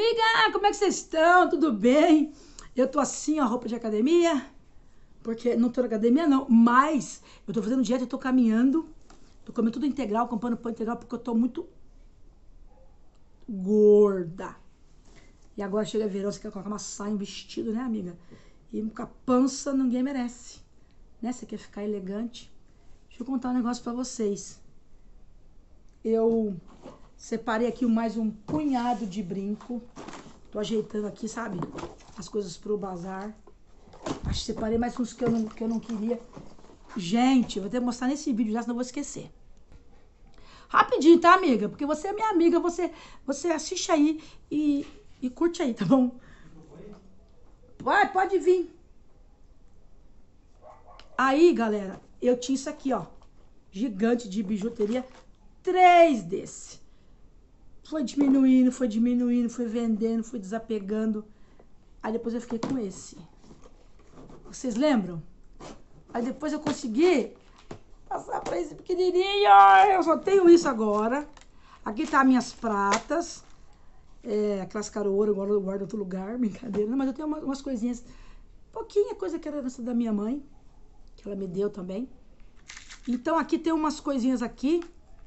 Amiga, como é que vocês estão? Tudo bem? Eu tô assim, ó, roupa de academia, porque não tô na academia não, mas eu tô fazendo dieta, eu tô caminhando, tô comendo tudo integral, comprando pão integral, porque eu tô muito gorda. E agora chega verão, você quer colocar uma saia, um vestido, né, amiga? E com a pança ninguém merece, né? Você quer ficar elegante. Deixa eu contar um negócio pra vocês. Eu separei aqui mais um punhado de brinco. Tô ajeitando aqui, sabe? As coisas pro bazar. Acho que separei mais uns que eu não queria. Gente, eu vou ter que mostrar nesse vídeo já, senão eu vou esquecer. Rapidinho, tá, amiga? Porque você é minha amiga, você assiste aí e curte aí, tá bom? Vai, pode vir. Aí, galera, eu tinha isso aqui, ó. Gigante de bijuteria. 3 desse. Foi diminuindo, foi vendendo, foi desapegando. Aí depois eu fiquei com esse. Vocês lembram? Aí depois eu consegui passar pra esse pequenininho. Eu só tenho isso agora. Aqui tá minhas pratas. Aquelas caroas, agora eu guardo em outro lugar, brincadeira. Mas eu tenho umas coisinhas. Pouquinha coisa que era herança da minha mãe. Que ela me deu também. Então aqui tem umas coisinhas aqui.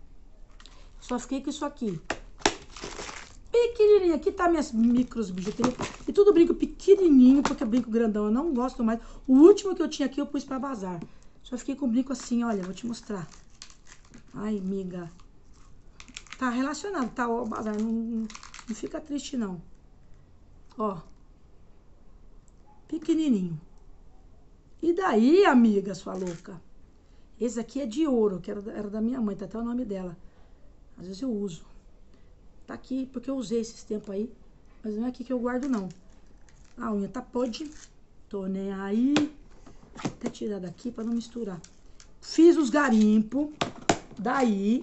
Só fiquei com isso aqui. Pequenininho. Aqui tá minhas micros bijuterias. E tudo brinco pequenininho, porque brinco grandão eu não gosto mais. O último que eu tinha aqui eu pus pra bazar. Só fiquei com brinco assim, olha, vou te mostrar. Ai, amiga. Tá relacionado, tá? O bazar, não fica triste, não. Ó. Pequenininho. E daí, amiga, sua louca? Esse aqui é de ouro, que era da minha mãe, tá até o nome dela. Às vezes eu uso. Tá aqui, porque eu usei esses tempos aí. Mas não é aqui que eu guardo, não. A unha tá podre. Tô nem aí. Vou até tirar daqui pra não misturar. Fiz os garimpos. Daí.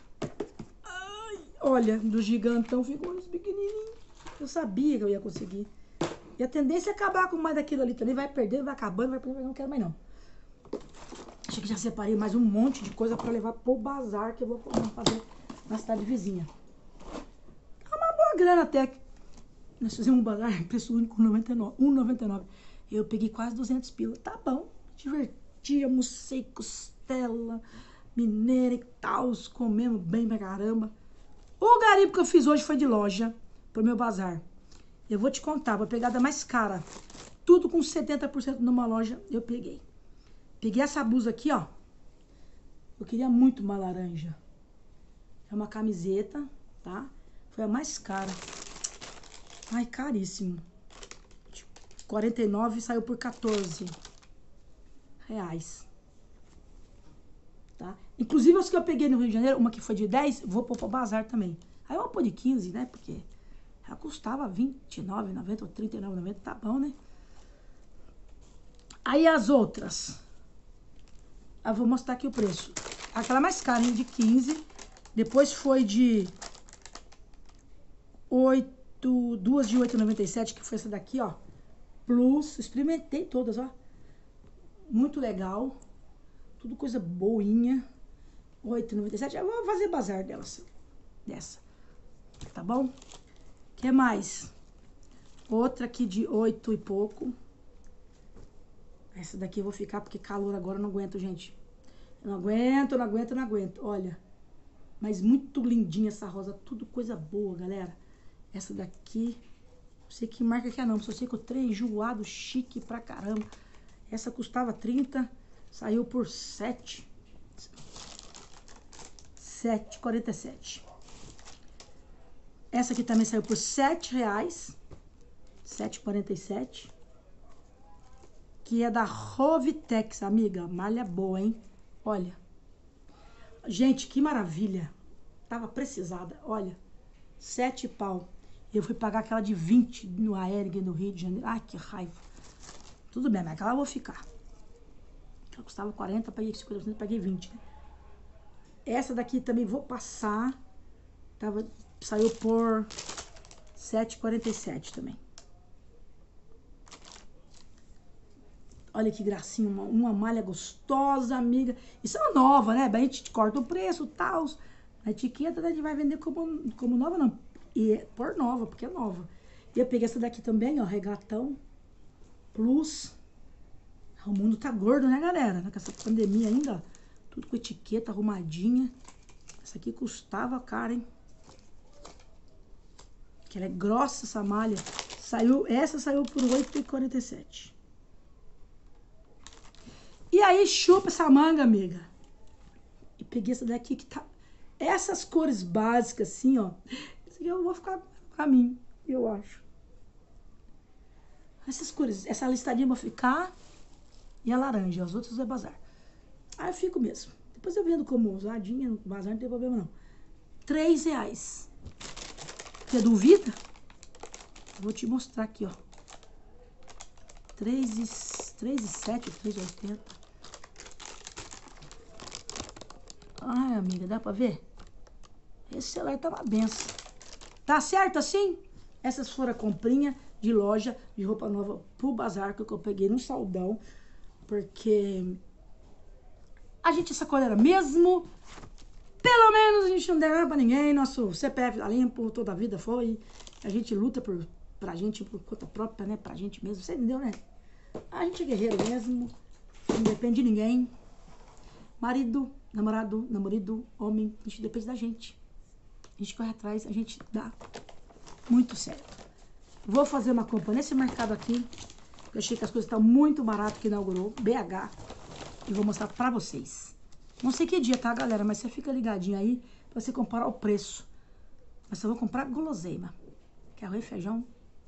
Ai, olha, do gigantão ficou uns pequenininhos. Eu sabia que eu ia conseguir. E a tendência é acabar com mais daquilo ali também. Vai perdendo, vai acabando, vai perdendo. Não quero mais, não. Acho que já separei mais um monte de coisa pra levar pro bazar que eu vou fazer na cidade vizinha. É uma boa grana até. Nós fizemos um bazar, preço único, R$1,99. Eu peguei quase 200 pila. Tá bom, diverti, almocei costela mineira e tal, comemos bem pra caramba. O garimpo que eu fiz hoje foi de loja, pro meu bazar. Eu vou te contar, vou pegar da mais cara. Tudo com 70% numa loja, eu peguei. Peguei essa blusa aqui, ó. Eu queria muito uma laranja. É uma camiseta, tá? Foi a mais cara. Ai, caríssimo. 49 saiu por 14 reais. Tá? Inclusive, os que eu peguei no Rio de Janeiro, uma que foi de 10, vou pôr pro bazar também. Aí eu vou pôr de 15, né? Porque ela custava R$29,90 ou R$39,90, tá bom, né? Aí as outras. Eu vou mostrar aqui o preço. Aquela mais cara, hein, de 15. Depois foi de 8, duas de 8,97, que foi essa daqui, ó. Plus, experimentei todas, ó. Muito legal. Tudo coisa boinha. 8,97. Eu vou fazer bazar delas. Dessa. Tá bom? O que mais? Outra aqui de 8 e pouco. Essa daqui eu vou ficar porque calor agora eu não aguento, gente. Eu não aguento, não aguento, não aguento. Olha. Mas muito lindinha essa rosa. Tudo coisa boa, galera. Essa daqui. Não sei que marca que é não. Só sei que o trem enjoado, chique pra caramba. Essa custava 30. Saiu por 7,47. Essa aqui também saiu por R$7. 7,47. Que é da Rovitex, amiga. Malha boa, hein? Olha. Gente, que maravilha. Tava precisada. Olha. 7 pau. Eu fui pagar aquela de 20 no Aerig, no Rio de Janeiro. Ai, que raiva. Tudo bem, mas aquela eu vou ficar. Ela custava 40, paguei 50%, paguei 20, né? Essa daqui também vou passar. Saiu por 7,47 também. Olha que gracinha, uma malha gostosa, amiga. Isso é uma nova, né? Daí a gente corta o preço, tal. A etiqueta a gente vai vender como nova, não. E é por nova, porque é nova. E eu peguei essa daqui também, ó, regatão, plus. O mundo tá gordo, né, galera? Com essa pandemia ainda, ó, tudo com etiqueta, arrumadinha. Essa aqui custava caro, hein? Que ela é grossa, essa malha. Essa saiu por R$ 8,47. E aí, chupa essa manga, amiga. E peguei essa daqui que tá... Essas cores básicas, assim, ó. Esse aqui eu vou ficar pra mim, eu acho. Essas cores, essa listadinha eu vou ficar. E a laranja, os outros é bazar. Aí eu fico mesmo. Depois eu vendo como usadinha, no bazar não tem problema não. R$3. Você duvida? Vou te mostrar aqui, ó. 3,7, 3,80. Ai, amiga, dá pra ver? Esse celular tá uma benção. Tá certo assim? Essas foram a comprinha de loja de roupa nova pro bazar que eu peguei no saldão. Porque a gente sacoleira mesmo. Pelo menos a gente não deve nada pra ninguém. Nosso CPF tá limpo, toda a vida foi. A gente luta pra gente, por conta própria, né? Pra gente mesmo. Você entendeu, né? A gente é guerreiro mesmo. Não depende de ninguém. Marido, namorado, homem. A gente depende da gente. A gente corre atrás, a gente dá muito certo. Vou fazer uma compra nesse mercado aqui. Eu achei que as coisas estão muito baratas que inaugurou. BH. E vou mostrar pra vocês. Não sei que dia, tá, galera? Mas você fica ligadinho aí pra você comparar o preço. Mas só vou comprar guloseima. Que arroz e feijão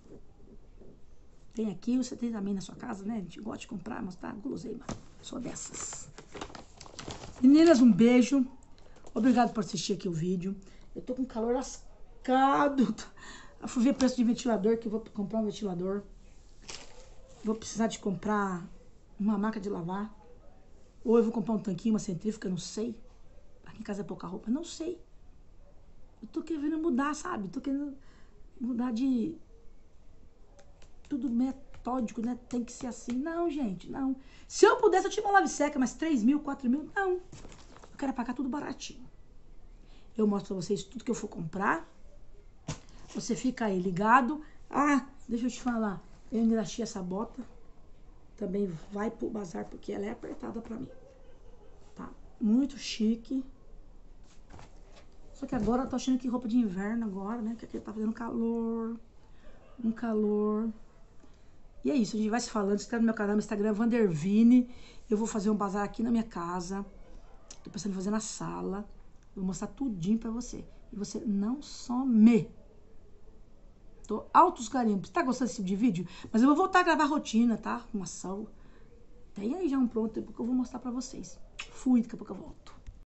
tem aqui, você tem também na sua casa, né? A gente gosta de comprar, mas tá guloseima. Sou dessas. Meninas, um beijo. Obrigado por assistir aqui o vídeo. Eu tô com calor lascado. Eu fui ver preço de ventilador, que eu vou comprar um ventilador. Vou precisar de comprar uma máquina de lavar. Ou eu vou comprar um tanquinho, uma centrífuga, não sei. Aqui em casa é pouca roupa, não sei. Eu tô querendo mudar, sabe? Tô querendo mudar de... Tudo metódico, né? Tem que ser assim. Não, gente, não. Se eu pudesse, eu tinha uma lave seca, mas 3 mil, 4 mil, não. Eu quero pagar tudo baratinho. Eu mostro pra vocês tudo que eu for comprar. Você fica aí ligado. Ah, deixa eu te falar. Eu ainda achei essa bota. Também vai pro bazar, porque ela é apertada pra mim. Tá? Muito chique. Só que agora eu tô achando que roupa de inverno agora, né? Porque aqui tá fazendo calor. Um calor. E é isso, a gente vai se falando. Se inscreve no meu canal, no Instagram, Vandervine. Eu vou fazer um bazar aqui na minha casa. Tô pensando em fazer na sala. Vou mostrar tudinho pra você. E você não some. Tô altos garimpos. Tá gostando desse tipo de vídeo? Mas eu vou voltar a gravar rotina, tá? Uma ação. Tem aí já um pronto, daqui a pouco eu vou mostrar pra vocês. Fui, daqui a pouco eu volto.